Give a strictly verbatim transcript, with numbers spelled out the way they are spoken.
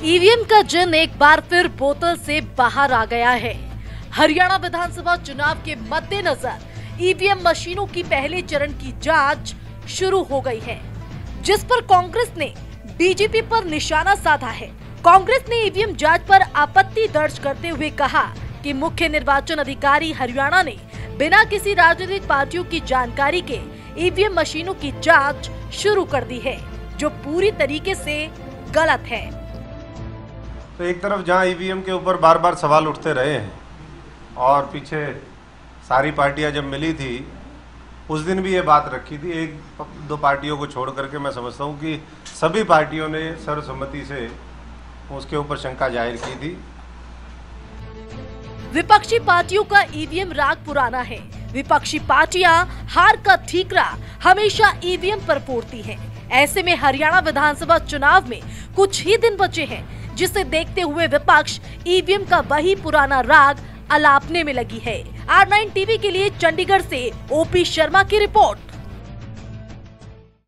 EVM का जिन एक बार फिर बोतल से बाहर आ गया है। हरियाणा विधानसभा चुनाव के मद्देनजर ईवीएम मशीनों की पहले चरण की जांच शुरू हो गई है, जिस पर कांग्रेस ने बीजेपी पर निशाना साधा है। कांग्रेस ने ईवीएम जांच पर आपत्ति दर्ज करते हुए कहा कि मुख्य निर्वाचन अधिकारी हरियाणा ने बिना किसी राजनीतिक पार्टियों की जानकारी के ईवीएम मशीनों की जांच शुरू कर दी है, जो पूरी तरीके से गलत है। तो एक तरफ जहां ईवीएम के ऊपर बार बार सवाल उठते रहे हैं और पीछे सारी पार्टियां जब मिली थी उस दिन भी ये बात रखी थी, एक दो पार्टियों को छोड़ करके मैं समझता हूं कि सभी पार्टियों ने सर्वसम्मति से उसके ऊपर शंका जाहिर की थी। विपक्षी पार्टियों का ईवीएम राग पुराना है। विपक्षी पार्टियां हार का ठीकरा हमेशा ईवीएम पर फोड़ती हैं। ऐसे में हरियाणा विधानसभा चुनाव में कुछ ही दिन बचे हैं, जिसे देखते हुए विपक्ष ईवीएम का वही पुराना राग अलापने में लगी है। आर नाइन टीवी के लिए चंडीगढ़ से ओपी शर्मा की रिपोर्ट।